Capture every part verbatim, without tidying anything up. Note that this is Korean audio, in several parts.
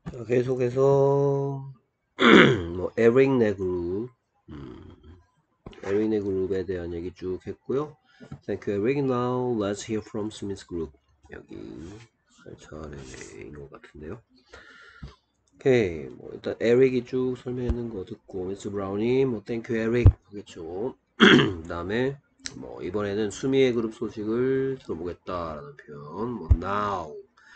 자, 계속해서 뭐 에릭네 그룹, 음, 에릭네 그룹에 대한 얘기 쭉 했고요. Thank you, Eric. Now let's hear from Smith Group. 여기 할 차례인 것 같은데요. 오케이, 뭐 일단 에릭이 쭉 설명하는 거 듣고 미스 브라운이 뭐 Thank you, Eric 하겠죠. 그 다음에 뭐 이번에는 수미의 그룹 소식을 들어보겠다라는 표현. 뭐 now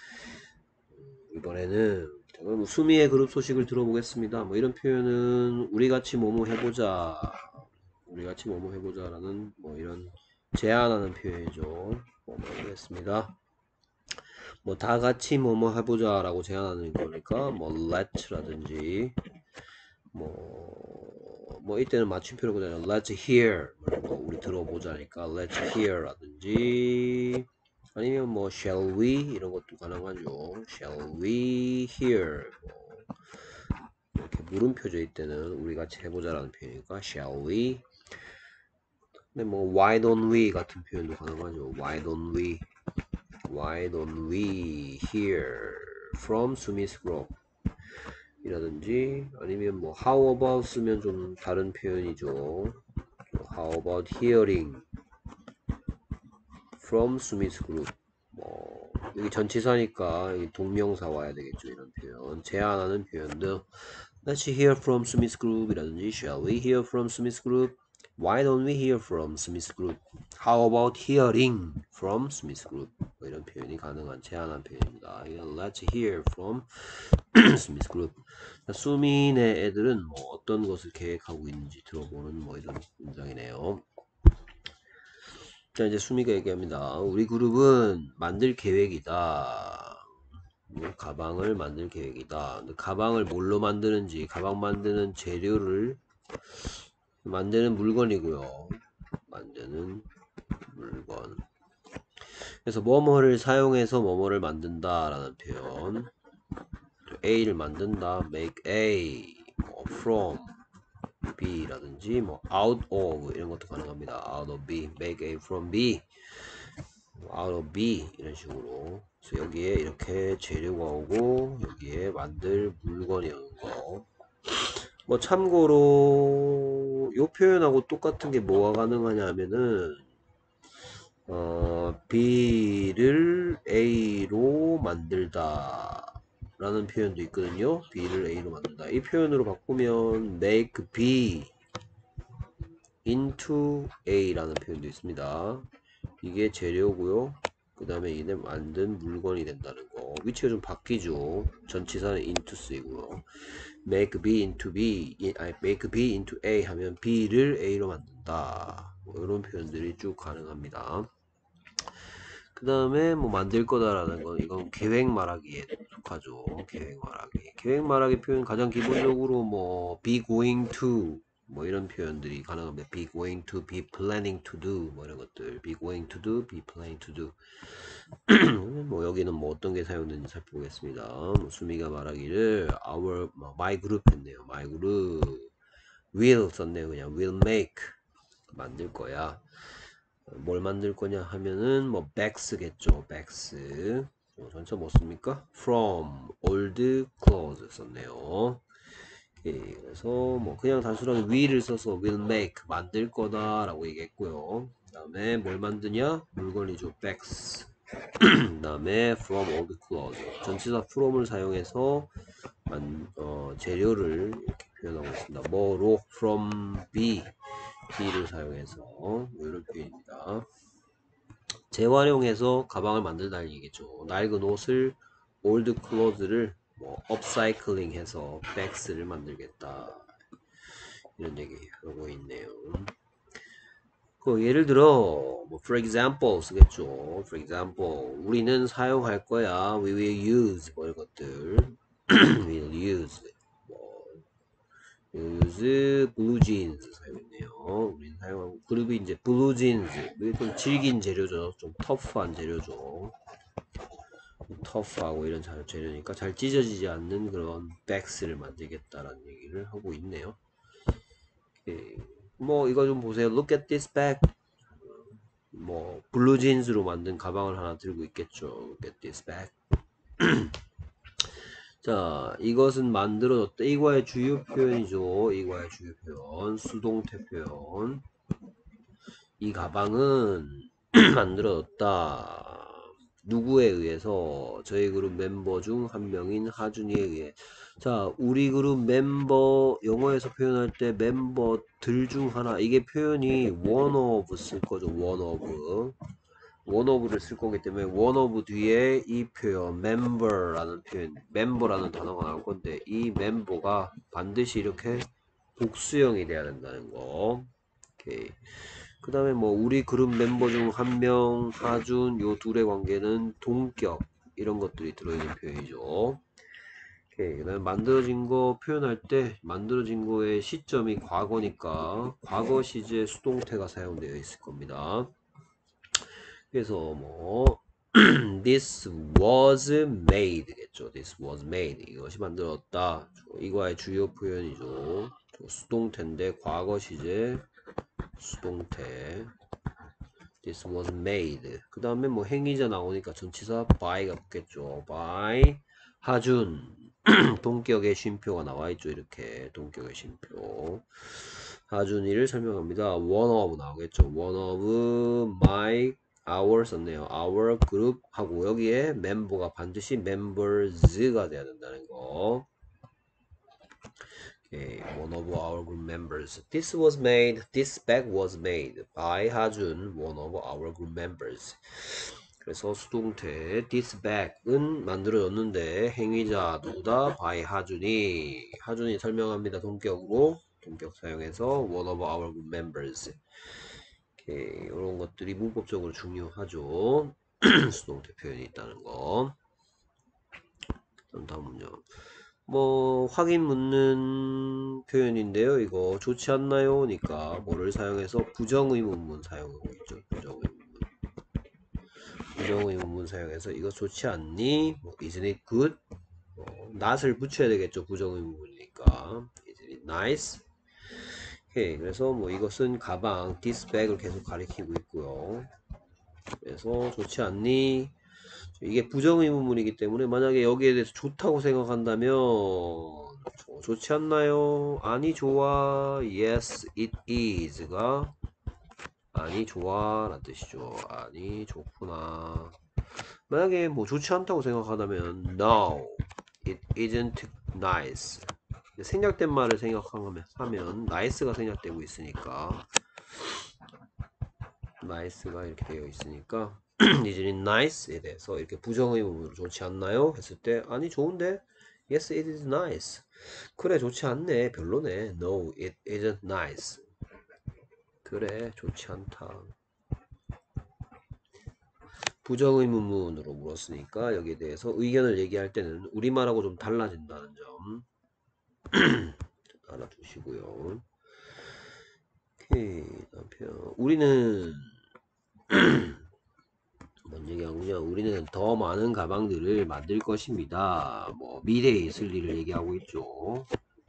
이번에는 뭐 수미의 그룹 소식을 들어보겠습니다. 뭐 이런 표현은 우리 같이 뭐뭐 해보자, 우리 같이 뭐뭐 해보자라는 뭐 이런 제안하는 표현이죠. 뭐뭐 해보겠습니다. 뭐 다 같이 뭐뭐 해보자라고 제안하는 거니까 뭐 let라든지 뭐, 뭐 이때는 맞춤표로보다는 let's hear 뭐 우리 들어보자니까 let's hear라든지 아니면 뭐 shall we 이런 것도 가능하죠. shall we hear 뭐 이렇게 물음표죠. 이때는 우리 같이 해보자라는 표현이니까 shall we. 근데 뭐 why don't we 같은 표현도 가능하죠. why don't we why don't we hear from Smith Group 이라든지 아니면 뭐 how about 쓰면 좀 다른 표현이죠. how about hearing from Smith Group. 뭐 여기 전치사니까 여기 동명사 와야 되겠죠. 이런 표현 제안하는 표현들 Let's hear from Smith Group 이라든지 Shall we hear from Smith Group? Why don't we hear from Smith Group? How about hearing from Smith Group? 뭐 이런 표현이 가능한 제안한 표현입니다. Let's hear from Smith Group. 수민의 애들은 뭐 어떤 것을 계획하고 있는지 들어보는 뭐 이런 문장이네요. 자 이제 수미가 얘기합니다. 우리 그룹은 만들 계획이다. 가방을 만들 계획이다. 근데 가방을 뭘로 만드는지 가방 만드는 재료를 만드는 물건이고요. 만드는 물건. 그래서 뭐뭐를 사용해서 뭐뭐를 만든다 라는 표현. A를 만든다. make A 뭐 from B 라든지 뭐 out of 이런 것도 가능합니다. out of B make A from B out of B 이런 식으로. 그래서 여기에 이렇게 재료가 오고 여기에 만들 물건이 오는 거. 뭐 참고로 요 표현하고 똑같은 게 뭐가 가능하냐 하면은 어, B를 A로 만들다 라는 표현도 있거든요. B를 A로 만든다. 이 표현으로 바꾸면 make B into A라는 표현도 있습니다. 이게 재료고요. 그 다음에 이게 만든 물건이 된다는 거. 위치가 좀 바뀌죠. 전치사는 into 쓰이고요. make B into B, 아니 make B into A 하면 B를 A로 만든다. 뭐 이런 표현들이 쭉 가능합니다. 그 다음에 뭐 만들 거다라는 건 이건 계획 말하기에 속하죠. 계획 말하기. 계획 말하기 표현 가장 기본적으로 뭐 be going to 뭐 이런 표현들이 가능합니다. be going to, be planning to do 뭐 이런 것들. be going to do, be planning to do. 뭐 여기는 뭐 어떤 게 사용되는지 살펴보겠습니다. 뭐 수미가 말하기를 our 뭐 my group 했네요. my group will 썼네요. 그냥 will make 만들 거야. 뭘 만들 거냐 하면은 뭐 bags겠죠. bags. 어, 전체 뭐 씁니까? from old clothes 썼네요. 오케이. 그래서 뭐 그냥 단순하게 will을 써서 will make 만들 거다 라고 얘기했고요. 그 다음에 뭘 만드냐? 물건이죠. bags. 그 다음에 from old clothes. 전치사 from을 사용해서 만, 어, 재료를 이렇게 표현하고 있습니다. 뭐로 from B B를 사용해서 뭐 이런 표현입니다. 재활용해서 가방을 만들다는 얘기죠. 낡은 옷을 old clothes를 뭐 upcycling 해서 bags를 만들겠다 이런 얘기 하고 있네요. 그 예를 들어 뭐 for example 쓰겠죠. for example 우리는 사용할 거야. we will use 뭐 이런 것들 we will use 뭐 use blue jeans 사용했네요. 우리는 사용하고 그룹이 이제 blue jeans 이게 좀 질긴 재료죠. 좀 터프한 재료죠. 터프하고 이런 재료니까 잘 찢어지지 않는 그런 백스를 만들겠다라는 얘기를 하고 있네요. 예, 뭐 이거 좀 보세요. Look at this bag. 뭐 블루진스로 만든 가방을 하나 들고 있겠죠. Look at this bag. 자, 이것은 만들어졌다. 이거의 주요 표현이죠. 이거의 주요 표현. 수동태 표현. 이 가방은 만들어졌다. 누구에 의해서? 저희 그룹 멤버 중 한 명인 하준이에 의해. 자, 우리 그룹 멤버, 영어에서 표현할 때 멤버들 중 하나. 이게 표현이 one of 쓸 거죠. one of. one of를 쓸 거기 때문에 one of 뒤에 이 표현 member라는 표현, member라는 단어가 나올 건데 이 멤버가 반드시 이렇게 복수형이 돼야 된다는 거. 오케이. 그 다음에 뭐 우리 그룹 멤버 중 한 명, 하준, 요 둘의 관계는 동격 이런 것들이 들어있는 표현이죠. 오케이. 그 다음에 만들어진 거 표현할 때 만들어진 거의 시점이 과거니까 과거 시제 수동태가 사용되어 있을 겁니다. 그래서 뭐 this was made겠죠. this was made 이것이 만들었다. 이거의 주요 표현이죠. 수동태인데 과거 시제 수동태 this was made. 그 다음에 뭐 행위자 나오니까 전치사 by가 붙겠죠. by 하준 동격의 쉼표가 나와있죠. 이렇게 동격의 쉼표 하준이를 설명합니다. one of 나오겠죠. one of my our 썼네요. our group 하고 여기에 멤버가 반드시 members가 돼야 된다는 거. Okay, one of our group members. This was made, this bag was made by 하준, one of our group members. 그래서 수동태 this bag은 만들어졌는데 행위자 누구다? by 하준이. 하준이 설명합니다. 동격으로 동격 사용해서 one of our group members. 오케이, 이런 것들이 문법적으로 중요하죠. 수동태 표현이 있다는 거. 그럼 다음 문제. 뭐 확인 묻는 표현인데요. 이거 좋지 않나요? 니까 뭐를 사용해서 부정의문문 사용하고 있죠. 부정의문문. 부정의문문 사용해서 이거 좋지 않니? 뭐, isn't it good? 뭐, not을 붙여야 되겠죠. 부정의문문이니까. isn't it nice? 오케이, 그래서 뭐 이것은 가방, this bag을 계속 가리키고 있고요. 그래서 좋지 않니? 이게 부정의문문이기 때문에 만약에 여기에 대해서 좋다고 생각한다면 좋지 않나요? 아니 좋아. Yes it is가 아니 좋아 라는 뜻이죠. 아니 좋구나. 만약에 뭐 좋지 않다고 생각한다면 No it isn't nice. 생략된 말을 생각하면 하면 nice가 생략되고 있으니까 nice가 이렇게 되어 있으니까 Isn't it nice에 대해서 이렇게 부정의문으로 좋지 않나요? 했을 때 아니 좋은데 Yes it is nice. 그래 좋지 않네 별로네. No it isn't nice. 그래 좋지 않다. 부정의문문으로 물었으니까 여기에 대해서 의견을 얘기할 때는 우리말하고 좀 달라진다는 점 알아두시고요. 오케이 남편 우리는 뭔 얘기하고요? 우리는 더 많은 가방들을 만들 것입니다. 뭐 미래에 있을 일을 얘기하고 있죠.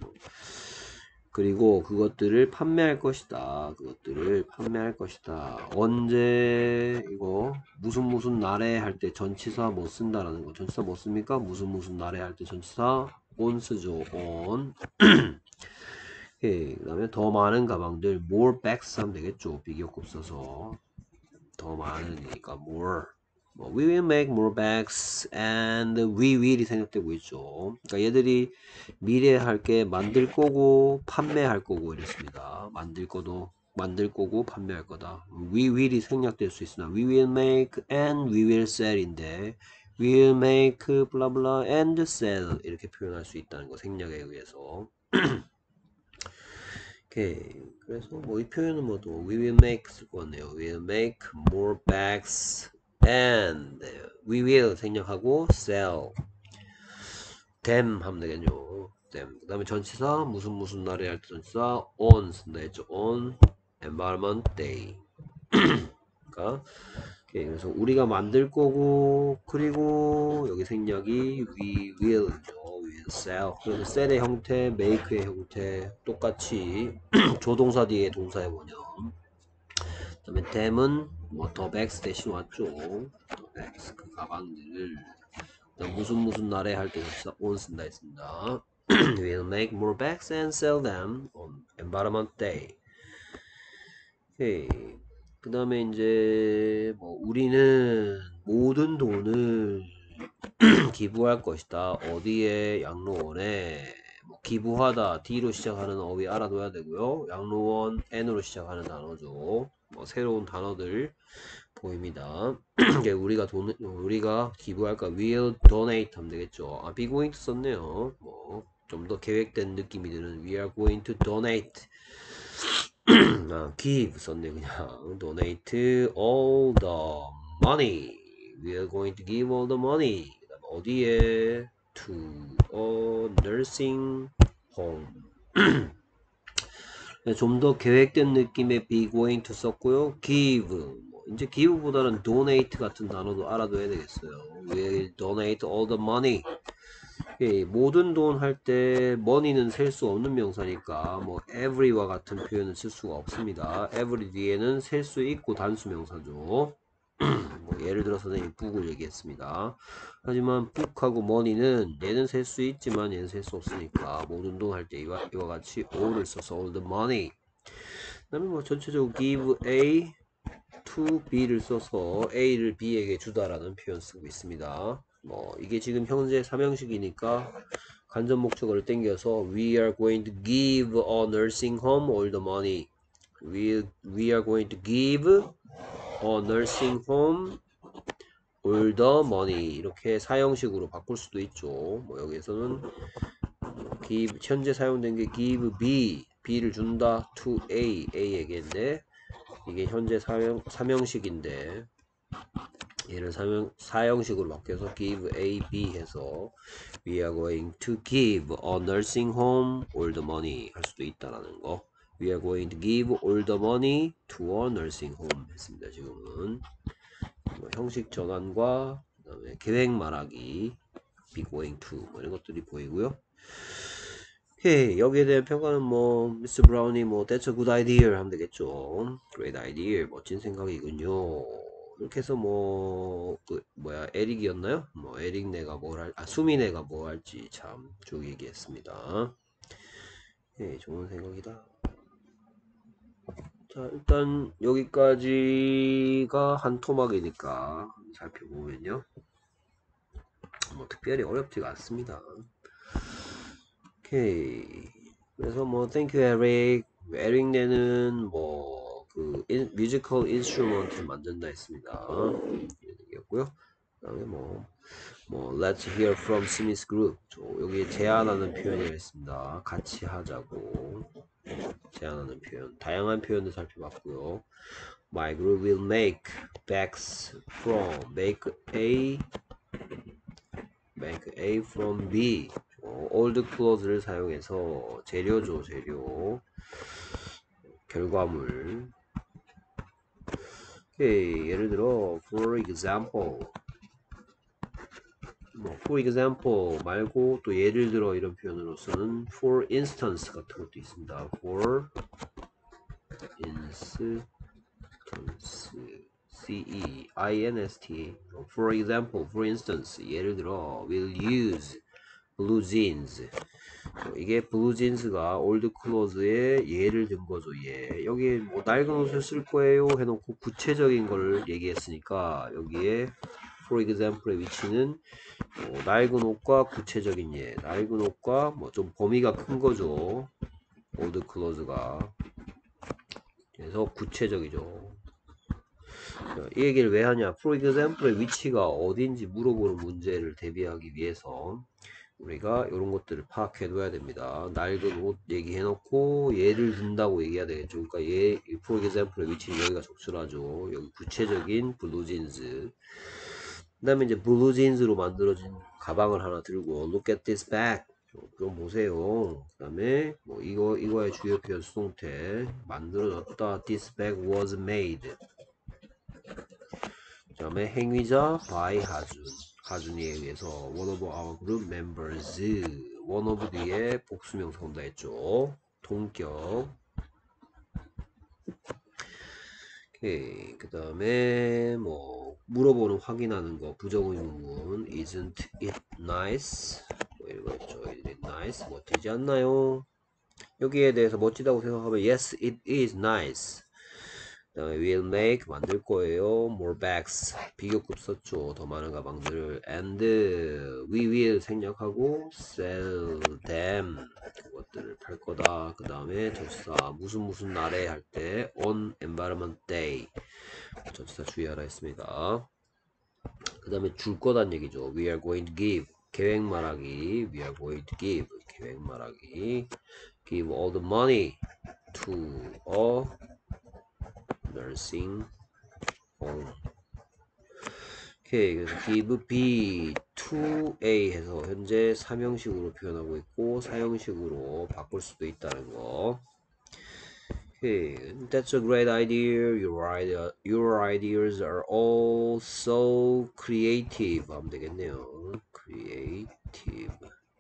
그리고 그것들을 판매할 것이다. 그것들을 판매할 것이다. 언제 이거 무슨 무슨 날에 할 때 전치사 못 쓴다라는 거. 전치사 못 씁니까? 무슨 무슨 날에 할 때 전치사 on 쓰죠. on. 예, 그다음에 더 많은 가방들 more bags 하면 되겠죠. 비교급 써서 더 많으니까 more. 뭐, we will make more bags and we will이 생략되고 있죠. 그러니까 얘들이 미래에 할 게 만들 거고 판매할 거고 이랬습니다. 만들 거도 만들 거고 판매할 거다. we will이 생략될 수 있으나 we will make and we will sell인데 we will make blah blah and sell 이렇게 표현할 수 있다는 거 생략에 의해서. 오케이. 그래서 뭐 이 표현은 뭐또 we will make 쓸 거네요. we will make more bags and we will 생략하고 sell them 하면 되겠죠. them. 그 다음에 전치사 무슨 무슨 날에 할 때 전치사 on 쓴다 했죠. on environment day. 그러니까 오케이. 그래서 우리가 만들 거고 그리고 여기 생략이 we will죠. we will sell. 그래서 sell의 형태, make의 형태 똑같이 조동사 뒤에 동사의 원형. 그 다음에 them은 뭐 더 백스 대신 왔죠. 더 백스 그 가방들을 무슨 무슨 날에 할 때 on 쓴다 했습니다. We'll make more bags and sell them on Environment Day. 오케이. 그 다음에 이제 뭐 우리는 모든 돈을 기부할 것이다. 어디에? 양로원에. 뭐 기부하다 D로 시작하는 어휘 알아둬야 되고요. 양로원 N으로 시작하는 단어죠. 뭐 새로운 단어들 보입니다. 이제 우리가 돈 우리가 기부할까? Will donate 하면 되겠죠. 아, be going to 썼네요. 뭐 좀 더 계획된 느낌이 드는 We are going to donate. 아, give 썼네 그냥. Donate all the money. We are going to give all the money. 어디에? To a nursing home. 좀 더 계획된 느낌의 be going to 썼고요. give. 뭐 이제 give보다는 donate 같은 단어도 알아둬야 되겠어요. We donate all the money. 예, 모든 돈 할 때 money는 셀 수 없는 명사니까 뭐 every와 같은 표현을 쓸 수가 없습니다. every 뒤에는 셀 수 있고 단수 명사죠. 뭐 예를 들어서 선생님이 book을 얘기했습니다. 하지만 book하고 money는 얘는 셀 수 있지만 얘는 셀 수 없으니까 모든 돈 할 때 이와, 이와 같이 all을 써서 all the money. 그 다음에 뭐 전체적으로 give A to B를 써서 A를 B에게 주다라는 표현 쓰고 있습니다. 뭐 이게 지금 현재 삼형식이니까 간접 목적어를 땡겨서 We are going to give a nursing home all the money. We, we are going to give a nursing home all the money. 이렇게 사형식으로 바꿀 수도 있죠. 뭐 여기에서는 give, 현재 사용된 게 give B, B를 준다 to A, A에게인데 이게 현재 사형, 삼형식인데 얘를 사형, 사형식으로 바뀌어서 give A, B 해서 We are going to give a nursing home all the money 할 수도 있다라는 거. We are going to give all the money to a nursing home 했습니다. 지금은 뭐 형식 전환과 그 다음에 계획 말하기 be going to 뭐 이런 것들이 보이고요. 오케이, 여기에 대한 평가는 뭐 미스터 브라운이 뭐 That's a good idea 하면 되겠죠. Great idea, 멋진 생각이군요. 이렇게 해서 뭐 그 뭐야 에릭이었나요? 뭐 에릭 내가 뭘 할, 아 수민애가 뭐 할지 참 쭉 얘기했습니다. 예, 좋은 생각이다. 자, 일단 여기까지가 한 토막이니까 살펴보면요. 뭐 특별히 어렵지가 않습니다. 오케이. 그래서 뭐 thank you 에릭. 에릭 내는 뭐그 뮤지컬 인스트루먼트를 만든다 했습니다. 이런 얘기였고요. 그다음에 뭐, 뭐 let's hear from Smith Group. 여기에 제안하는 표현이 있습니다. 같이 하자고 제안하는 표현. 다양한 표현을 살펴봤고요. My group will make bags from make A make A from B. 어, old clothes를 사용해서 재료죠, 재료. 결과물. 오케이, 예를 들어 for example 뭐 for example 말고 또 예를 들어 이런 표현으로서는 for instance 같은 것도 있습니다. for instance C E I N S T for example, for instance 예를 들어 will use blue jeans 이게 blue jeans가 old clothes의 예를 든 거죠. 예. 여기 뭐 낡은 옷을 쓸 거예요 해놓고 구체적인 걸 얘기했으니까 여기에 for example의 위치는 뭐 낡은 옷과 구체적인 예, 낡은 옷과 뭐 좀 범위가 큰 거죠. old clothes가 그래서 구체적이죠. 이 얘기를 왜 하냐? for example의 위치가 어딘지 물어보는 문제를 대비하기 위해서 우리가 이런 것들을 파악해 둬야 됩니다. 낡은 옷 얘기해놓고 예를 든다고 얘기해야 되겠죠. 그러니까 예, for example의 위치는 여기가 적절하죠. 여기 구체적인 블루진즈. 그 다음에 이제 블루진즈로 만들어진 가방을 하나 들고 look at this bag. 그럼 보세요. 그 다음에 뭐 이거 이거의 주요 표현 수동태 만들어졌다. This bag was made. 그 다음에 행위자 by 하준. 하준이에 의해서 one of our group members. one of 뒤에 복수명사 온다 했죠. 동격. 오케이. 그 다음에 뭐 물어보는 확인하는 거 부정의문 isn't it nice? 뭐 이거 있죠. Isn't it nice? 멋지지 않나요? 여기에 대해서 멋지다고 생각하면 yes it is nice. 그 다음에 will make 만들 거예요. more bags 비교급 썼죠. 더 많은 가방들을 and we will 생략하고 sell them 그것들을 팔 거다. 그 다음에 접사 무슨 무슨 날에 할 때 on environment day 접사 주의하라 했습니다. 그 다음에 줄 거란 얘기죠. we are going to give 계획 말하기 we are going to give 계획 말하기 give all the money to a nursing home. 오케이. 그래서 give B to A 해서 현재 삼형식으로 표현하고 있고 사형식으로 바꿀 수도 있다는 거. 오케이. That's a great idea. Your idea, your ideas are all so creative. 하면 되겠네요. creative.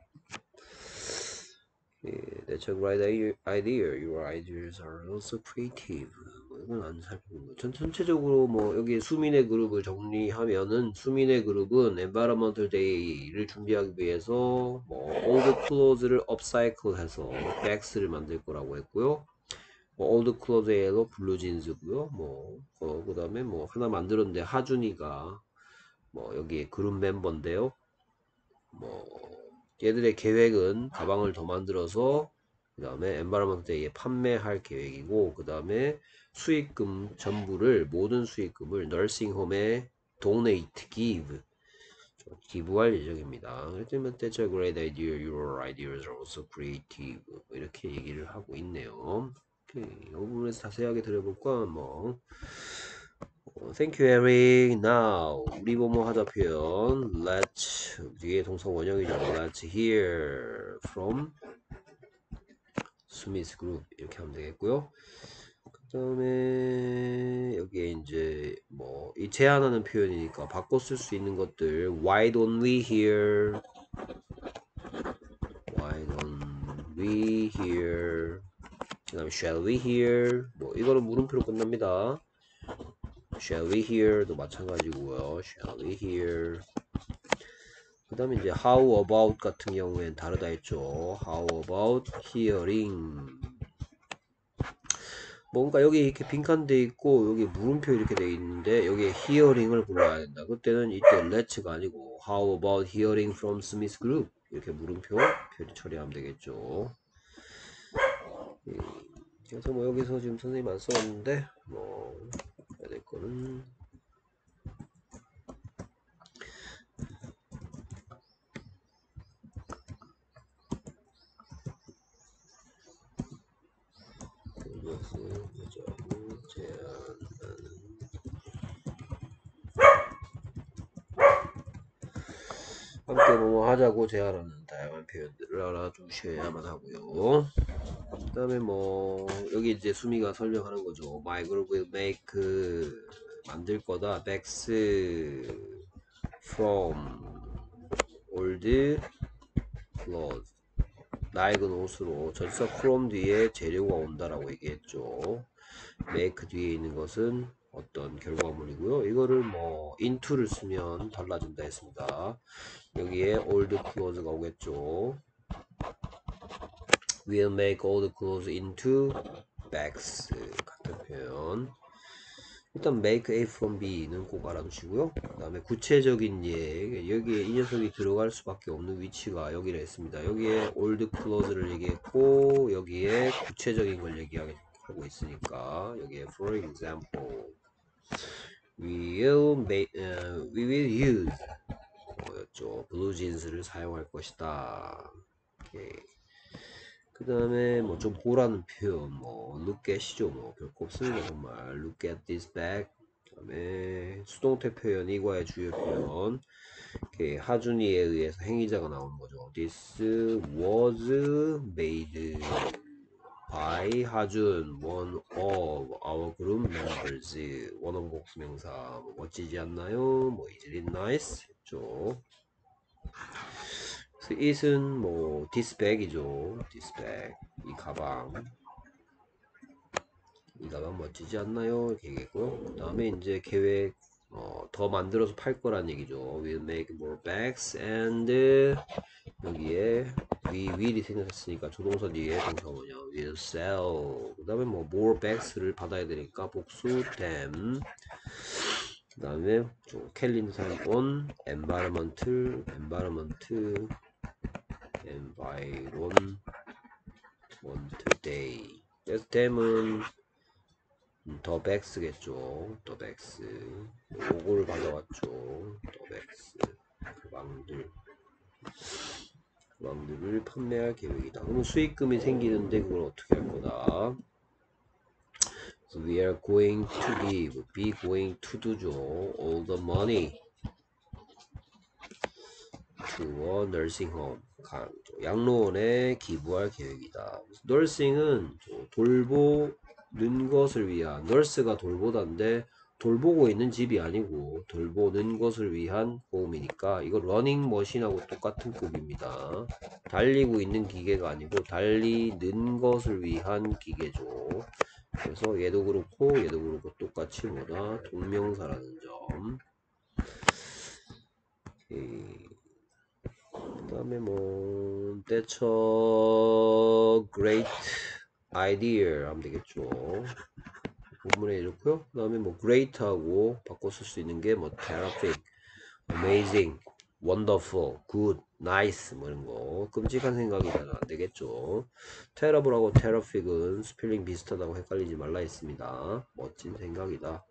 Okay, that's a great idea. Your ideas are also creative. 뭐 이건 안 살피는 거. 전 전체적으로 뭐 여기 수민의 그룹을 정리하면은 수민의 그룹은 Environmental Day를 준비하기 위해서 뭐 old clothes를 upcycle해서 bags를 만들 거라고 했고요. 뭐 old clothes로 블루 진스고요. 뭐 어, 그다음에 뭐 하나 만들었는데 하준이가 뭐 여기 그룹 멤버인데요. 뭐 얘들의 계획은 가방을 더 만들어서 그 다음에 엔바이러먼트 데이에 판매할 계획이고 그 다음에 수익금 전부를 모든 수익금을 널싱홈에 donate, give 기부할 예정입니다. 그렇다면 that's a great idea. Your ideas are also creative. 이렇게 얘기를 하고 있네요. 오케이. 이 부분에서 자세하게 들어볼까 뭐 Thank you, Eric. Now, 우리 뭐뭐 하다 표현. Let's 뒤에 동사 원형이죠. Let's hear from Smith Group 이렇게 하면 되겠고요. 그 다음에 여기에 이제 뭐 이 제안하는 표현이니까 바꿔 쓸 수 있는 것들. Why don't we hear? Why don't we hear? 그 다음에 Shall we hear? 뭐 이거는 물음표로 끝납니다. Shall we hear도 마찬가지고요. Shall we hear? 그 다음에 이제 how about 같은 경우엔 다르다 했죠. How about hearing? 뭔가 여기 이렇게 빈칸 돼 있고 여기 물음표 이렇게 돼 있는데 여기에 hearing을 불러야 된다. 그때는 이때 let's가 아니고 how about hearing from Smith Group? 이렇게 물음표 표리 처리하면 되겠죠. 그래서 뭐 여기서 지금 선생님 안 써왔는데 뭐 해야 될 거는 이것은 여자고 제안하는 함께 뭐뭐 하자고 제안하는 다양한 표현들을 알아두셔야만 하고요. 그 다음에 뭐 여기 이제 수미가 설명하는 거죠. My group will make 그 만들 거다. bags from old clothes. 낡은 옷으로 전사 from 뒤에 재료가 온다라고 얘기했죠. make 뒤에 있는 것은 어떤 결과물이고요. 이거를 뭐 into를 쓰면 달라진다 했습니다. 여기에 old clothes가 오겠죠. We'll make all the clothes into bags 같은 표현. 일단 make A from B는 꼭 알아두시고요. 그 다음에 구체적인 예 여기에 이 녀석이 들어갈 수밖에 없는 위치가 여기라 했습니다. 여기에 old clothes를 얘기했고 여기에 구체적인 걸 얘기하고 있으니까 여기에 for example we'll make, uh, we will use 뭐였죠? blue jeans를 사용할 것이다. 오케이. 그 다음에 뭐 좀 보라는 표현 뭐 look at이죠. 뭐 별거 없습니다. 정말 look at this bag. 그 다음에 수동태 표현 이과의 주요 표현 이렇게 하준이에 의해서 행위자가 나오는 거죠. This was made by 하준 one of our group members. 원어민 복수명사 뭐 멋지지 않나요? 뭐 is it nice? 했죠. it은 뭐 this bag이죠. this bag 이 가방 이 가방 멋지지 않나요? 이렇게 얘기했고요. 그 다음에 이제 계획 어, 더 만들어서 팔 거란 얘기죠. We'll make more bags and 여기에 we will이 생겼으니까 조동사 뒤에 동사 뭐냐? We'll sell. 그 다음에 뭐 more bags를 받아야 되니까 복수 them. 그 다음에 캘린더 사인 on environmental environment environment day. 그래서 them은 더 백스겠죠. 더 백스. 요거를 받아왔죠. 더 백스. 가방들. 가방들을 판매할 계획이다. 그러면 수익금이 생기는데 그걸 어떻게 할 거다. So we are going to give, be going to do죠. All the money to a nursing home. 양로원에 기부할 계획이다. nursing은 돌보는 것을 위한, nurse가 돌보다인데 돌보고 있는 집이 아니고 돌보는 것을 위한 호흡이니까 이거 러닝 머신하고 똑같은 급입니다. 달리고 있는 기계가 아니고 달리는 것을 위한 기계죠. 그래서 얘도 그렇고 얘도 그렇고 똑같이 뭐다? 동명사라는 점. 그 다음에 뭐 That's a great idea 하면 되겠죠. 본문에 이렇고요. 그 다음에 뭐 great하고 바꿔 쓸 수 있는 게 뭐 terrific, amazing, wonderful, good, nice 뭐 이런 거. 끔찍한 생각이 잘 안 되겠죠. terrible하고 terrific은 스펠링 비슷하다고 헷갈리지 말라 했습니다. 멋진 생각이다.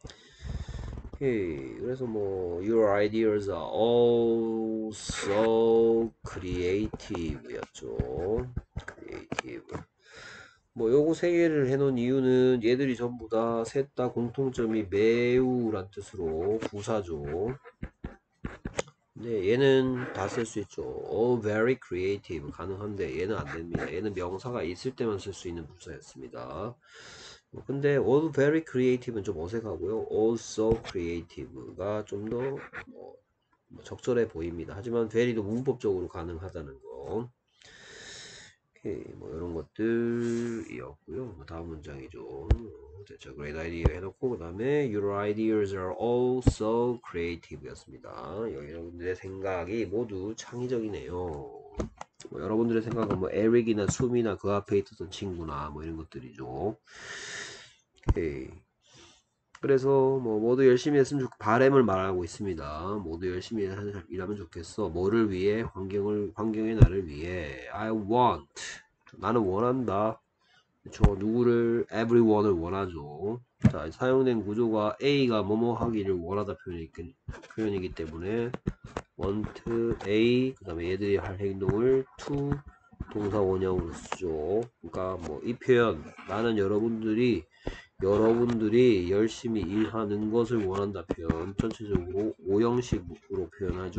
오케이. 그래서 뭐 your ideas are all so creative 였죠. creative. 뭐 요거 세 개를 해놓은 이유는 얘들이 전부 다 셋 다 공통점이 매우 란 뜻으로 부사죠. 근데 얘는 다 쓸 수 있죠. all very creative 가능한데 얘는 안 됩니다. 얘는 명사가 있을 때만 쓸 수 있는 부사였습니다. 근데 all very creative는 좀 어색하고요. all so creative가 좀 더 뭐 적절해 보입니다. 하지만 very도 문법적으로 가능하다는 거. 오케이, 뭐 이런 것들이었고요. 다음 문장이죠. 됐죠. great idea 해놓고 그 다음에 your ideas are all so creative 였습니다. 여러분들의 생각이 모두 창의적이네요. 뭐 여러분들의 생각은 뭐 에릭이나 숨이나 그 앞에 있었던 친구나 뭐 이런 것들이죠. 오케이. 그래서 뭐 모두 열심히 했으면 좋 바램을 말하고 있습니다. 모두 열심히 일하면 좋겠어. 뭐를 위해? 환경을 환경의 나를 위해. I want. 나는 원한다. 그쵸? 누구를? everyone을 원하죠. 자, 사용된 구조가 A가 뭐뭐 하기를 원하다 표현이기, 표현이기 때문에 want A 그 다음에 얘들이 할 행동을 to 동사 원형으로 쓰죠. 그러니까 뭐 이 표현 나는 여러분들이 여러분들이 열심히 일하는 것을 원한다 표현 전체적으로 오형식으로 표현하죠.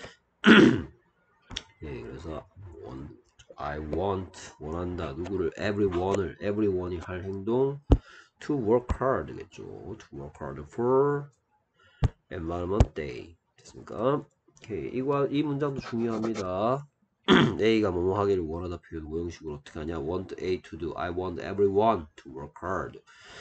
네, 그래서 want, I want 원한다 누구를 everyone을 everyone이 할 행동 to work hard 겠죠. to work hard for environment day 됐습니까? 오케이. 이거 이 문장도 중요합니다. A가 뭐뭐 하기를 원하다 표현 오형식으로 어떻게 하냐? want A to do I want everyone to work hard.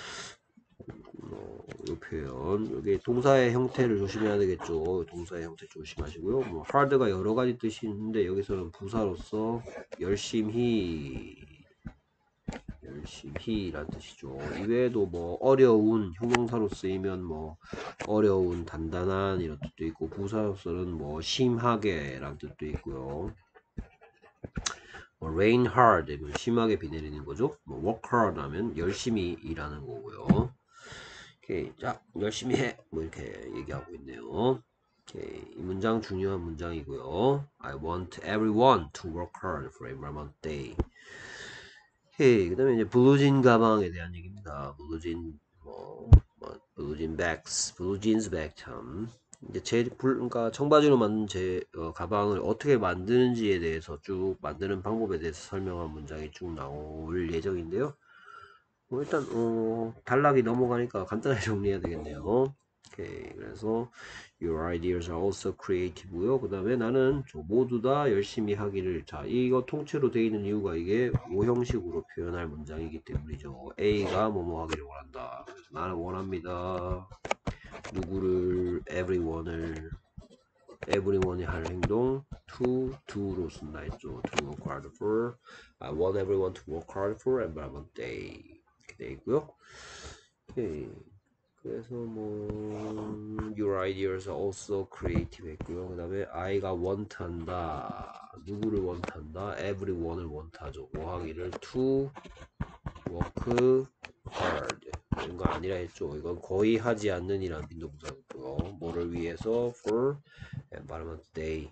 어, 이 표현 여기 동사의 형태를 조심해야 되겠죠. 동사의 형태 조심하시고요. 뭐 hard가 여러 가지 뜻이 있는데 여기서는 부사로서 열심히 열심히 라는 뜻이죠. 이외에도 뭐 어려운 형용사로 쓰이면 뭐 어려운 단단한 이런 뜻도 있고 부사로서는 뭐 심하게 라는 뜻도 있고요. 뭐 rain hard 심하게 비 내리는 거죠. 뭐 work hard 하면 열심히 일하는 거고요. 오케이, 자 열심히 해 뭐 이렇게 얘기하고 있네요. 오케이, 이 문장 중요한 문장이고요. I want everyone to work hard for Environment Day. 오케이, 그 다음에 이제 블루진 가방에 대한 얘기입니다. 블루진 뭐, 뭐 블루진 백스, 블루진스 백 참. 이제 제 불, 그러니까 청바지로 만든 제 어, 가방을 어떻게 만드는지에 대해서 쭉 만드는 방법에 대해서 설명한 문장이 쭉 나올 예정인데요. 뭐 일단 어, 단락이 넘어가니까 간단하게 정리해야 되겠네요. 오케이. 그래서 your ideas are also creative고요. 그 다음에 나는 저 모두 다 열심히 하기를. 자, 이거 통째로 되어 있는 이유가 이게 오형식으로 표현할 문장이기 때문이죠. A가 뭐뭐 하기를 원한다. 그래서 나는 원합니다. 누구를 everyone을 everyone이 할 행동 to do로 쓴다 했죠. to work hard for I want everyone to work hard for environment day 이렇게 되어 있고요. 오케이. 그래서 뭐 your ideas are also creative 했고요. 그 다음에 I가 want 한다. 누구를 want 한다? everyone을 want 하죠. 뭐 하기를 to work hard 이런 거 아니라 했죠. 이건 거의 하지 않는 이란 빈도부사고요. 뭐를 위해서? for environment day.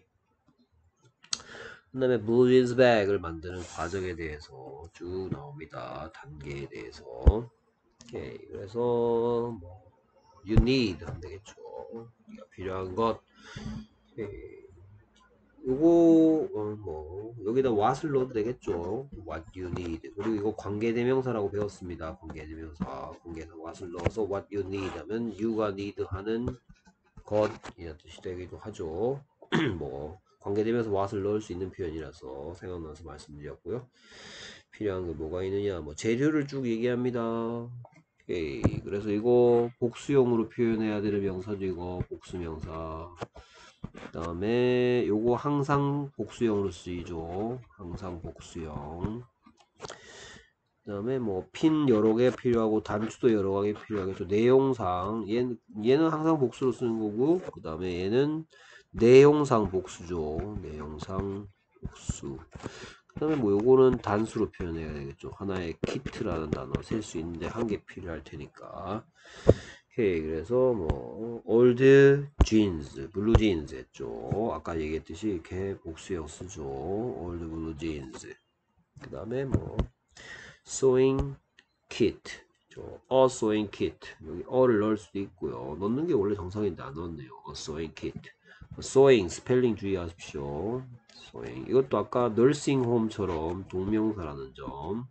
그 다음에 blue jeans bag을 만드는 과정에 대해서 쭉 나옵니다. 단계에 대해서. 오케이. 그래서 뭐 you need 하면 되겠죠. 우리가 필요한 것. 오케이. 요거 어, 뭐 여기다 what을 넣어도 되겠죠. what you need. 그리고 이거 관계대명사라고 배웠습니다. 관계대명사. 관계에서 what을 넣어서 what you need 하면 you가 need 하는 것이라는 뜻이 되기도 하죠. 뭐 관계대명사 what을 넣을 수 있는 표현이라서 생각나서 말씀드렸고요. 필요한 게 뭐가 있느냐. 뭐 재료를 쭉 얘기합니다. 오케이. 그래서 이거 복수형으로 표현해야 되는 명사죠. 이거 복수명사. 그 다음에 요거 항상 복수형으로 쓰이죠. 항상 복수형. 그 다음에 뭐 핀 여러 개 필요하고 단추도 여러 개 필요하겠죠. 내용상 얘는, 얘는 항상 복수로 쓰는 거고 그 다음에 얘는 내용상 복수죠. 내용상 복수. 그 다음에 뭐 요거는 단수로 표현해야 되겠죠. 하나의 키트라는 단어 쓸 수 있는데 한 개 필요할 테니까. 오케이. 그래서 뭐 old jeans, blue jeans 했죠. 아까 얘기했듯이 이렇게 복수형 쓰죠. old blue jeans. 그 다음에 뭐 sewing kit, a sewing kit. 여기 어를 넣을 수도 있고요. 넣는 게 원래 정상인데 안 넣었네요. a sewing kit. sewing 스펠링 주의하십시오. sewing. 이것도 아까 nursing home처럼 동명사라는 점.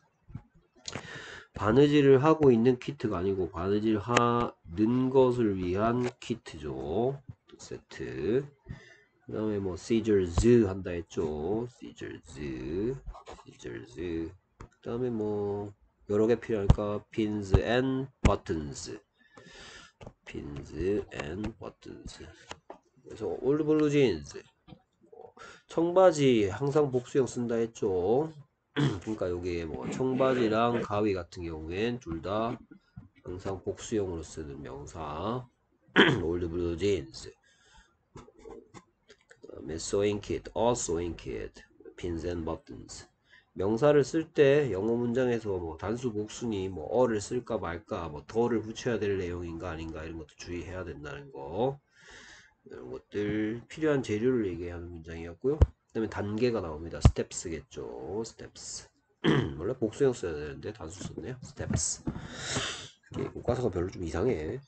바느질을 하고 있는 키트가 아니고 바느질 하는 것을 위한 키트죠. 세트. 그 다음에 뭐 scissors 한다 했죠. scissors, scissors. 그 다음에 뭐 여러 개 필요하니까 pins and buttons, pins and buttons. 그래서 old blue jeans. 청바지 항상 복수형 쓴다 했죠. 그러니까 여기에 뭐 청바지랑 가위 같은 경우엔 둘 다 항상 복수형으로 쓰는 명사. old blue jeans. 그다음에 sewing kit, a sewing kit, pins and buttons. 명사를 쓸 때 영어 문장에서 뭐 단수 복수니 뭐 어를 쓸까 말까 뭐 더를 붙여야 될 내용인가 아닌가 이런 것도 주의해야 된다는 거. 이런 것들 필요한 재료를 얘기하는 문장이었고요. 그 다음에 단계가 나옵니다. steps겠죠. steps. 원래 복수형 써야 되는데 단수 썼네요. steps. 이게 교과서가 별로 좀 이상해.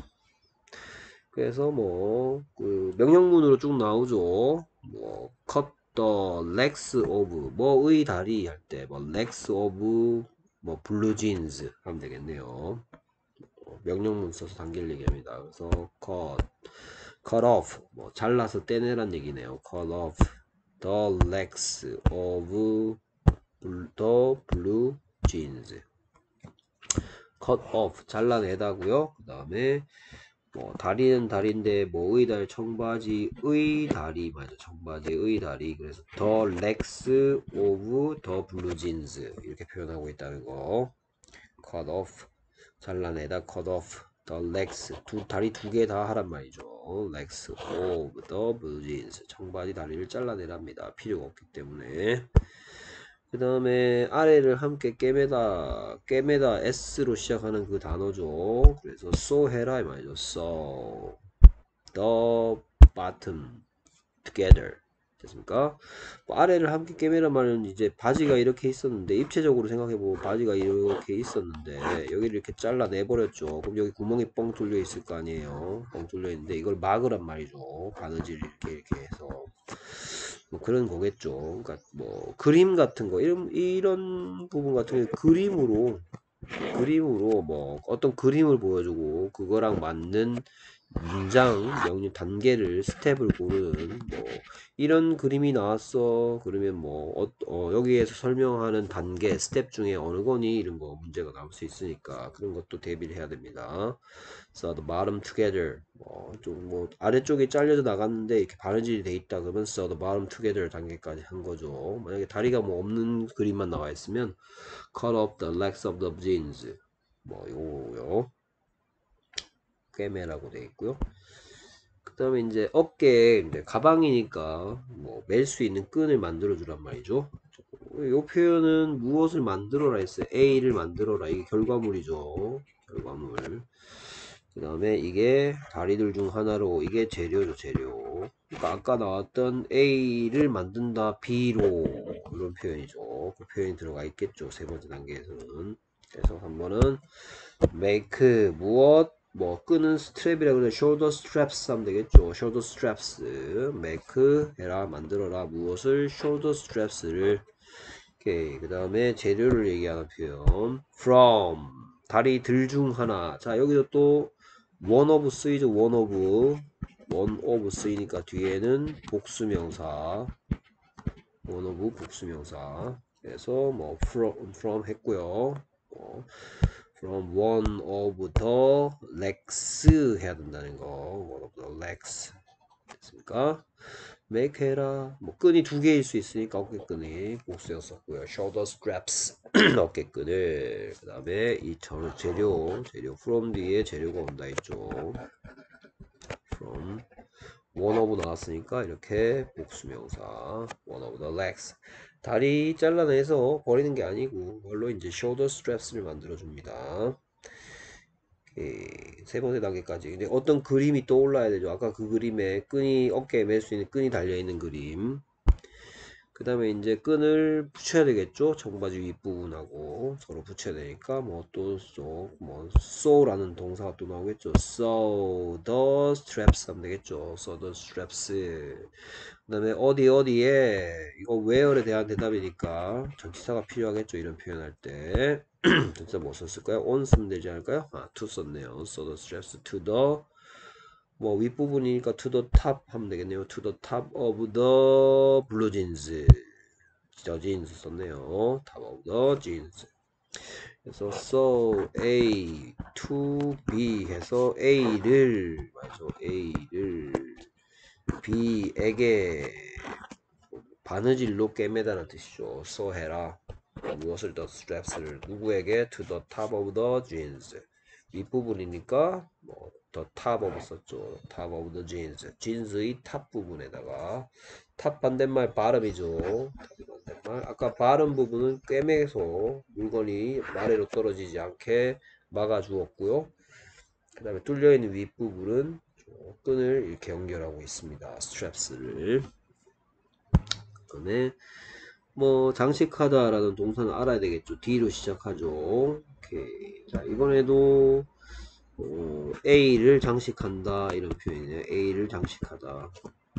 그래서 뭐 그 명령문으로 쭉 나오죠. 뭐 cut the legs of 뭐의 다리 할 때 뭐 legs of 뭐 blue jeans 하면 되겠네요. 명령문 써서 단계를 얘기합니다. 그래서 cut, cut off 뭐 잘라서 떼내란 얘기네요. cut off the legs of the blue jeans. cut off 잘라내다고요. 그 다음에 뭐 다리는 다리인데 뭐의 다리 청바지의 다리 맞아. 청바지의 다리. 그래서 the legs of the blue jeans 이렇게 표현하고 있다는 거. cut off 잘라내다 cut off the legs 두 다리 두 개 다 하란 말이죠. legs of the blue jeans 청바지 다리를 잘라내랍니다. 필요가 없기 때문에. 그 다음에 아래를 함께 꿰매다 꿰매다 S로 시작하는 그 단어죠. 그래서 sew 해라 이 말이죠. sew the bottom together 됐습니까? 뭐 아래를 함께 꿰매란 말은 이제 바지가 이렇게 있었는데 입체적으로 생각해보면 바지가 이렇게 있었는데 여기를 이렇게 잘라내 버렸죠. 그럼 여기 구멍이 뻥 뚫려 있을 거 아니에요. 뻥 뚫려 있는데 이걸 막으란 말이죠. 바느질 이렇게 이렇게 해서 뭐 그런 거겠죠. 그러니까 뭐 그림 같은 거 이런 이런 부분 같은 경우 그림으로 그림으로 뭐 어떤 그림을 보여주고 그거랑 맞는 문장, 명령 단계를 스텝을 고르는 뭐 이런 그림이 나왔어. 그러면 뭐 어, 어, 여기에서 설명하는 단계, 스텝 중에 어느 거니 이런 거 문제가 나올 수 있으니까 그런 것도 대비를 해야 됩니다. So the bottom together 뭐좀뭐 아래쪽이 잘려져 나갔는데 이렇게 바느질이 돼 있다 그러면 so the bottom together 단계까지 한 거죠. 만약에 다리가 뭐 없는 그림만 나와 있으면 cut off the legs of the jeans 뭐 요거요. 꿰매라고 돼 있고요. 그 다음에 이제 어깨에 이제 가방이니까 뭐 멜 수 있는 끈을 만들어 주란 말이죠. 이 표현은 무엇을 만들어라 했어요. A를 만들어라. 이게 결과물이죠. 결과물. 그 다음에 이게 다리들 중 하나로 이게 재료죠. 재료. 그러니까 아까 나왔던 A를 만든다 B로 이런 표현이죠. 그 표현이 들어가 있겠죠. 세 번째 단계에서는. 그래서 한 번은 make 무엇 뭐 끄는 스트랩이라고 그래 shoulder straps 하면 되겠죠. shoulder straps make 해라 만들어라 무엇을 shoulder straps를 오케이 그 다음에 재료를 얘기하는 표현 from 다리들 중 하나 자 여기서 또 one of 쓰이죠. one of one of 쓰이니까 뒤에는 복수명사 one of 복수명사 그래서 뭐 from, from 했고요. 어, from one of the legs 해야 된다는 거 one of the legs 됐습니까? make 해라 뭐 끈이 두 개일 수 있으니까 어깨끈이 복수였었고요. shoulder straps 어깨끈을 그 다음에 이 재료 재료 from 뒤에 재료가 온다 했죠. from one of 나왔으니까 이렇게 복수명사 one of the legs 다리 잘라내서 버리는 게 아니고 그걸로 이제 shoulder straps를 만들어 줍니다. 세 번째 단계까지. 근데 어떤 그림이 떠올라야 되죠. 아까 그 그림에 끈이 어깨에 맬 수 있는 끈이 달려 있는 그림. 그 다음에 이제 끈을 붙여야 되겠죠. 청바지 윗부분하고 서로 붙여야 되니까 뭐 또 뭐 sew라는 동사가 또 나오겠죠. sew the straps 하면 되겠죠. sew the straps. 그 다음에 어디 어디에 이거 where에 대한 대답이니까 전치사가 필요하겠죠. 이런 표현할 때 전치사 뭐 썼을까요? on 쓰면 되지 않을까요? 아 to 썼네요. sew the straps to the 뭐 윗부분이니까 to the top 하면 되겠네요. to the top of the blue jeans. 저 jeans 썼네요. top of the jeans. 그래서 so A to B 해서 A를 맞죠. A를 B에게 바느질로 꿰매다는 뜻이죠. so 해라. 무엇을 the straps를 누구에게 to the top of the jeans 윗부분이니까 뭐 the top of 썼죠. top of the jeans jeans의 탑 부분에다가 탑 반대말 발음이죠. 반대말 아까 발음 부분은 꿰매서 물건이 아래로 떨어지지 않게 막아주었고요. 그 다음에 뚫려있는 윗부분은 끈을 이렇게 연결하고 있습니다. straps를 그 다음에 뭐 장식하다라는 동사는 알아야 되겠죠. D로 시작하죠. 오케이. 자 이번에도 어, A를 장식한다 이런 표현이에요. A를 장식하다.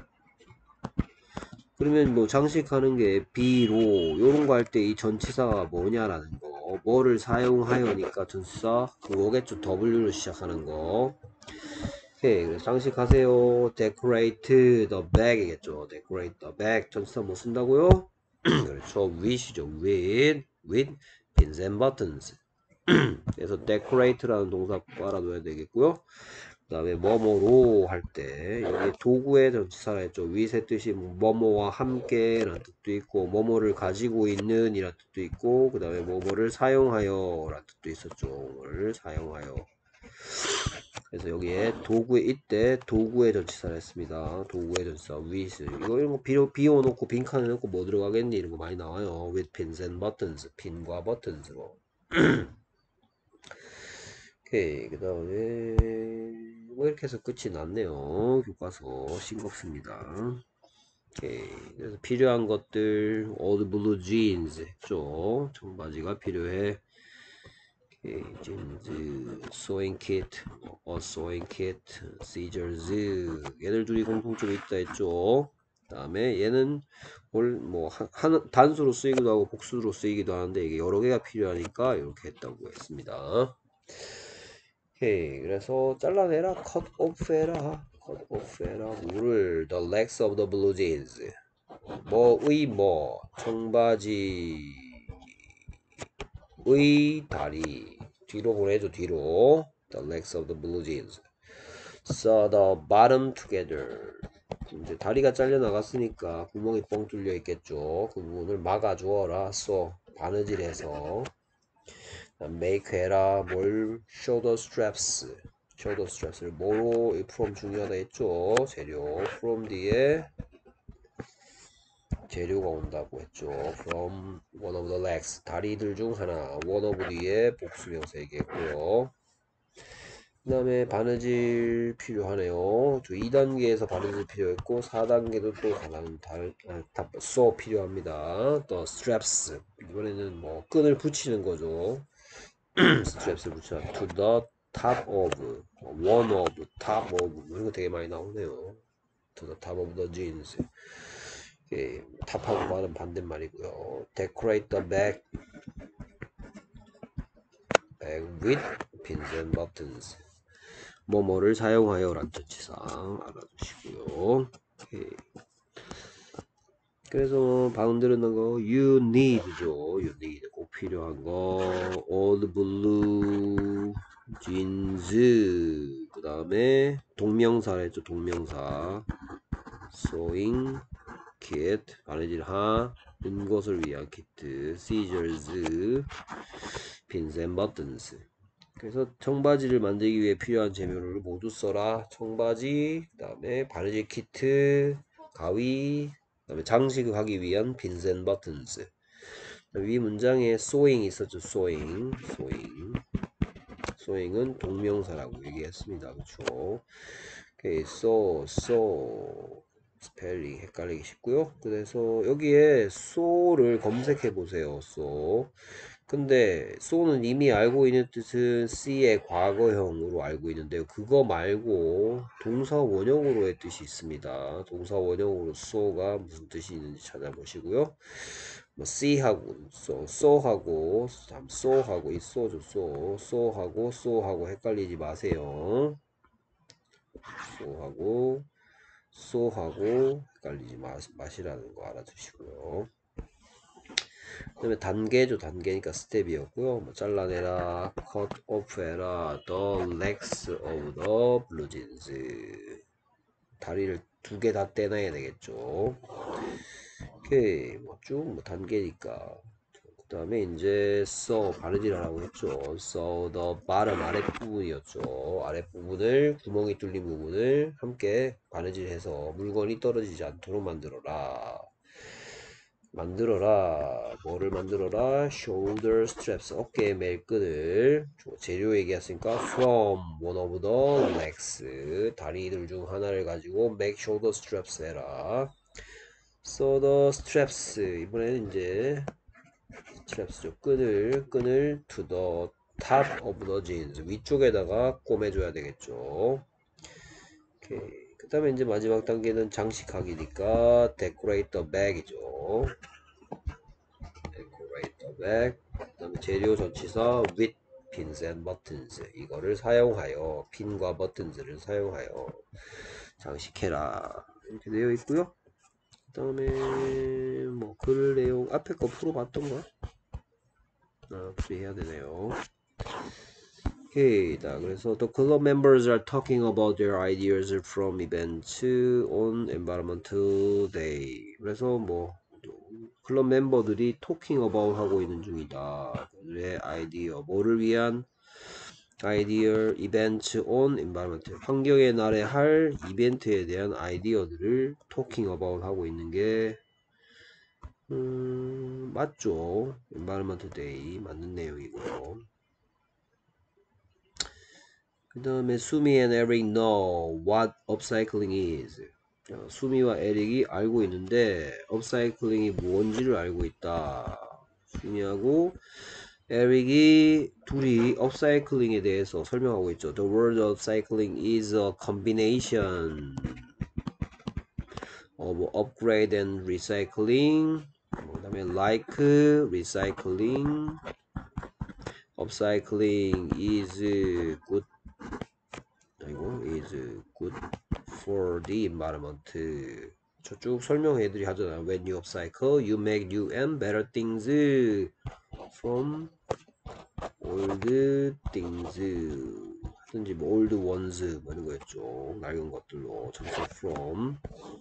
그러면 뭐 장식하는 게 B로 요런 거 할 때 이 전치사가 뭐냐라는 거 뭐를 사용하여니까 전치사 그거겠죠. W로 시작하는 거 오케이 그래서 장식하세요. decorate the bag이겠죠. decorate the bag 전치사 뭐 쓴다고요? 그렇죠. with이죠. with with pins and buttons 그래서 decorate라는 동사 꼭 알아둬야 되겠고요. 그 다음에 뭐뭐로 할 때 여기 도구의 전치사라 했죠. with의 뜻이 뭐뭐와 함께 라는 뜻도 있고 뭐뭐를 가지고 있는 이란 뜻도 있고 그 다음에 뭐뭐를 사용하여 라는 뜻도 있었죠. 뭐를 사용하여 그래서 여기에 도구에 이때 도구의 전치사를 했습니다. 도구의 전치사 with 이거 이런 거 비워, 비워놓고 빈칸에 넣고 뭐 들어가겠니 이런 거 많이 나와요. with pins and buttons 핀과 버튼으로 오케이 그 다음에 뭐 이렇게 해서 끝이 났네요. 교과서 싱겁습니다. 오케이 그래서 필요한 것들 old blue jeans 했죠. 청바지가 필요해. 오케이 jeans sewing kit a sewing kit scissors 얘들 둘이 공통점이 있다 했죠. 다음에 얘는 뭐 한, 단수로 쓰이기도 하고 복수로 쓰이기도 하는데 이게 여러 개가 필요하니까 이렇게 했다고 했습니다. 오케이, 그래서 잘라내라, cut off 해라, cut off 해라. 뭐를? The legs of the blue jeans. 뭐의 뭐 청바지의 다리 뒤로 보내줘. 뒤로. The legs of the blue jeans. So the bottom together. 이제 다리가 잘려 나갔으니까 구멍이 뻥 뚫려 있겠죠. 그 부분을 막아 주어라. so 바느질해서 make 해라. 뭘? shoulder straps. shoulder straps를 뭐로? from 중요하다 했죠. 재료. from 뒤에 재료가 온다고 했죠. from one of the legs. 다리들 중 하나. one of 뒤에 복수명사 얘기했고요. 그 다음에 바느질 필요하네요. 이 단계에서 바느질 필요했고 사 단계도 또 다른 다른 아, 써 필요합니다. 또 straps 이번에는 뭐 끈을 붙이는 거죠. straps를 붙여 to the top of, one of, top of 이런 거 되게 많이 나오네요. to the top of the jeans. 예, 탑하고 바는 반대말이고요. decorate the back, back with pins and buttons. 뭐뭐를 사용하여 라는 전치사 알아두시고요. 오케이. 그래서 방금 들었는 거 you need죠. you need 꼭 필요한 거 old blue jeans. 그 다음에 동명사를 했죠. 동명사 sewing kit 바느질 하는 것을 위한 키트 scissors pins and buttons. 그래서 청바지를 만들기 위해 필요한 재료를 모두 써라. 청바지, 그 다음에 바느질 키트, 가위, 그 다음에 장식을 하기 위한 pins and buttons. 위 문장에 sewing 있었죠. sewing, sewing. sewing은 동명사라고 얘기했습니다. 그렇죠? 오케이, sew, sew. 스펠링 헷갈리기 쉽고요. 그래서 여기에 sew를 검색해 보세요. sew. 근데 sew는 이미 알고 있는 뜻은 C의 과거형으로 알고 있는데요. 그거 말고 동사 원형으로의 뜻이 있습니다. 동사 원형으로 sew가 무슨 뜻이 있는지 찾아보시고요. 뭐 C하고 sew, sew하고 sew하고 이 sew죠. sew, sew하고 sew하고 헷갈리지 마세요. sew하고 sew하고 헷갈리지 마, 마시라는 거 알아두시고요. 그 다음에 단계죠. 단계니까 스텝이었고요. 뭐 잘라내라, cut off 해라, the legs of the blue jeans. 다리를 두 개 다 떼놔야 되겠죠. 오케이, 뭐 쭉 뭐 단계니까. 그 다음에 이제 sew 바느질 하라고 했죠. sew the bottom 아랫부분이었죠. 아랫부분을 구멍이 뚫린 부분을 함께 바느질해서 물건이 떨어지지 않도록 만들어라. 만들어라. 뭐를 만들어라? shoulder straps. 어깨에 멜 끈을. 재료 얘기했으니까 from one of the legs. 다리들 중 하나를 가지고 make shoulder straps 해라. so the straps. 이번에는 이제 straps죠. 끈을, 끈을 to the top of the jeans. 위쪽에다가 꿰매줘야 되겠죠. 오케이. 그 다음에 이제 마지막 단계는 장식하기니까 decorate the bag이죠. decorate the bag. 그 다음에 재료 전치사 with pins and buttons. 이거를 사용하여 핀과 버튼들을 사용하여 장식해라. 이렇게 되어 있고요. 그 다음에 뭐 글 내용 앞에 거 풀어봤던 거 아, 풀이해야 되네요. 오케이. 자, 그래서 the club members are talking about their ideas from events on environmental day. 그래서 뭐 클럽 멤버들이 talking about 하고 있는 중이다. 그들의 아이디어, 뭐를 위한 아이디어, events on environment, 환경의 날에 할 이벤트에 대한 아이디어들을 talking about 하고 있는 게 음, 맞죠. environment day 맞는 내용이고요. 그 다음에 수미 and Eric know what upcycling is. 어, 수미와 에릭이 알고 있는데 upcycling이 뭔지를 알고 있다. 수미하고 에릭이 둘이 upcycling에 대해서 설명하고 있죠. The word upcycling is a combination of upgrade and recycling. 그 다음에 like recycling, upcycling is good. 아이고, is good for the environment. 저쭉 설명해드리 하잖아요. When you upcycle, you make new and better things from old things. 하든지 뭐 old ones 뭐 이런 거였죠. 낡은 것들로 전체 from.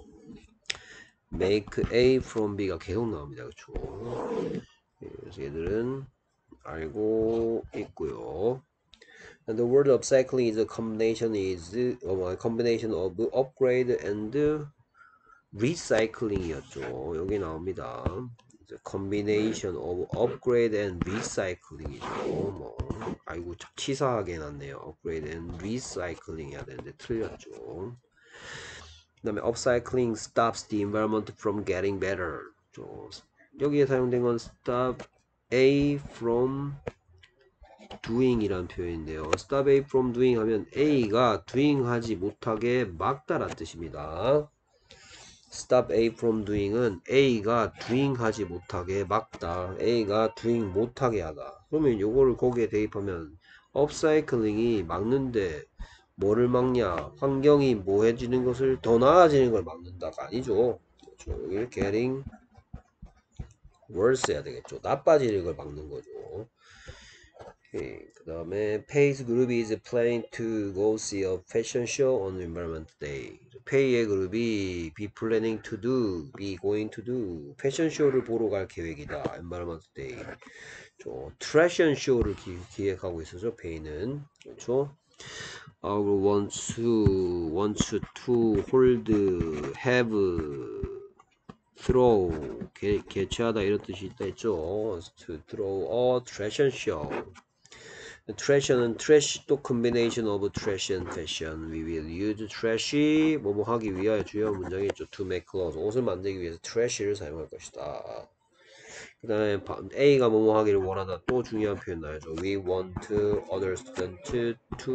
make A from B가 계속 나옵니다. 그쵸? 그래서 얘들은 알고 있고요. And the word upcycling is a combination is a combination of upgrade and recycling이었죠. 여기 나옵니다. combination of upgrade and recycling이죠. 뭐 아이고 참 치사하게 해놨네요. upgrade and recycling 해야 되는데 틀렸죠. 그 다음에 upcycling stops the environment from getting better. 여기에 사용된 건 stop A from doing 이란 표현인데요. stop A from doing 하면 A가 doing 하지 못하게 막다란 뜻입니다. stop A from doing은 A가 doing 하지 못하게 막다. A가 doing 못하게 하다. 그러면 요거를 거기에 대입하면 upcycling이 막는데 뭐를 막냐? 환경이 뭐해지는 것을 더 나아지는 걸 막는다가 아니죠. 그렇죠. 여기를 getting worse 해야 되겠죠. 나빠지는 걸 막는 거죠. 그 다음에 Pay's group is planning to go see a fashion show on Environment Day. Pay의 그룹이 be planning to do, be going to do 패션 쇼를 보러 갈 계획이다. Environment Day. 저 트래션 쇼를 기, 기획하고 있어서 Pay는 그렇죠. 아, 그리고 want to, want to hold, have, throw, 개, 개최하다 이런 뜻이 있다 했죠. to throw a fashion show. trash는 trash 또 combination of trash and fashion. We will use trash 뭐뭐 하기 위하여 주요 문장이 있죠. to make clothes. 옷을 만들기 위해서 trash를 사용할 것이다. 그 다음에 A가 뭐뭐 하기를 원하다. 또 중요한 표현 나오죠. We want other students to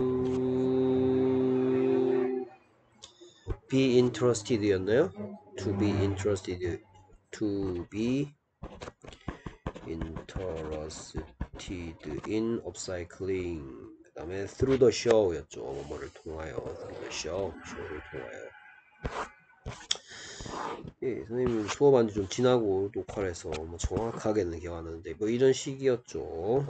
be interested 였나요? to be interested. to be interested in upcycling. 그 다음에 through the show 였죠. 뭐를 통하여 through the show, show를 통하여. 예, 선생님 수업한 지 좀 지나고 녹화를 해서 뭐 정확하게는 기억 안 나는데 뭐 이런 식이었죠.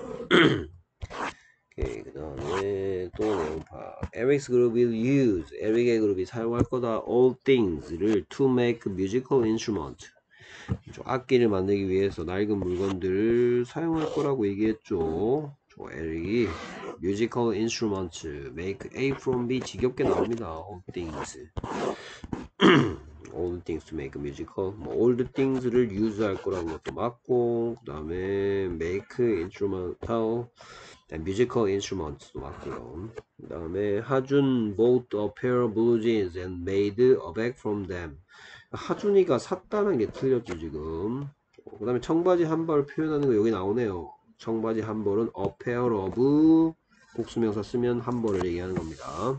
예, 그 다음에 또 내용파 Eric's group will use 에릭의 그룹이 사용할 거다 all things를 to make musical instrument. 악기를 만들기 위해서 낡은 물건들을 사용할 거라고 얘기했죠. 저 에릭이 musical instruments make A from B 지겹게 나옵니다. all things all things to make musical 뭐 all the things를 use 할 거라는 것도 맞고 그 다음에 make instrumental musical instruments도 맞고요. 그 다음에 하준 bought a pair of blue jeans and made a bag from them. 하준이가 샀다는 게 틀렸죠 지금. 그 다음에 청바지 한 벌 표현하는 거 여기 나오네요. 청바지 한 벌은 a pair of 복수명사 쓰면 한 벌을 얘기하는 겁니다.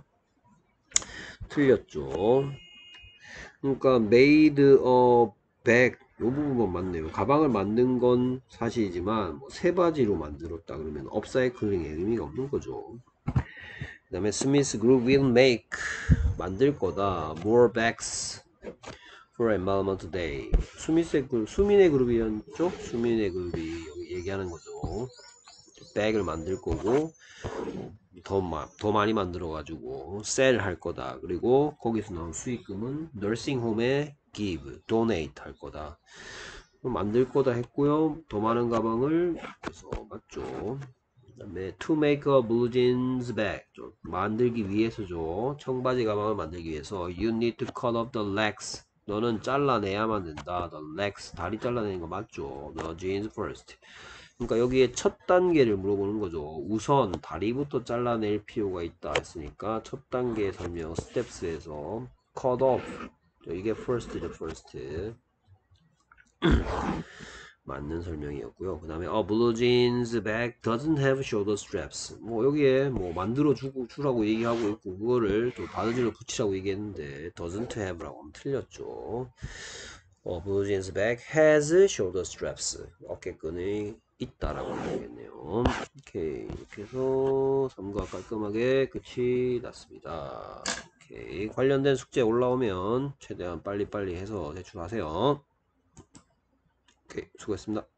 틀렸죠. 그러니까 made a bag 이 부분만 맞네요. 가방을 만든 건 사실이지만 뭐 새 바지로 만들었다 그러면 업사이클링의 의미가 없는 거죠. 그 다음에 Smith Group will make 만들 거다 more bags for environment day. 수민의 그룹, 수민의 그룹이었죠? 수민의 그룹이 여기 얘기하는 거죠. 백을 만들 거고 더, 마, 더 많이 만들어 가지고 셀 할 거다. 그리고 거기서 나온 수익금은 nursing home에 give, donate 할 거다. 만들 거다 했고요. 더 많은 가방을 그래서 맞죠. 그 다음에 to make a blue jeans bag 만들기 위해서죠. 청바지 가방을 만들기 위해서 you need to cut off the legs. 너는 잘라내야만 된다. the legs 다리 잘라내는 거 맞죠. the jeans first. 그러니까 여기에 첫 단계를 물어보는 거죠. 우선 다리부터 잘라낼 필요가 있다 했으니까 첫 단계 설명 스텝스에서 cut off 이게 first죠. first. 맞는 설명이었고요. 그 다음에 어, blue jeans bag doesn't have shoulder straps. 뭐 여기에 뭐 만들어 주고 주라고 얘기하고 있고 그거를 또 바느질로 붙이라고 얘기했는데 doesn't have라고 하면 틀렸죠. 어, blue jeans bag has shoulder straps. 어깨끈이 있다라고 하면 되겠네요. 오케이, 이렇게 해서 삼 과 깔끔하게 끝이 났습니다. 오케이, 관련된 숙제 올라오면 최대한 빨리빨리 해서 제출하세요. 오케이, 수고했습니다.